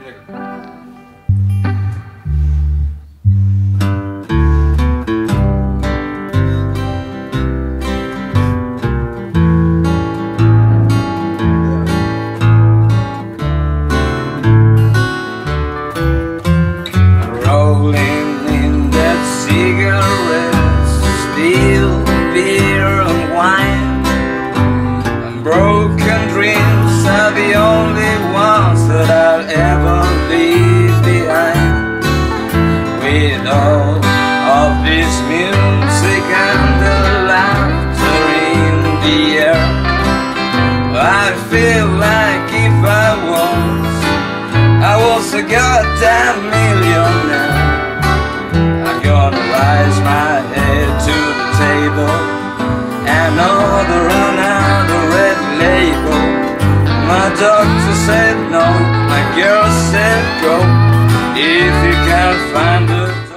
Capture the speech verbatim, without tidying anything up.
A goddamn millionaire. I'm gonna rise my head to the table and order another red label. My doctor said no, my girl said go. If you can't find it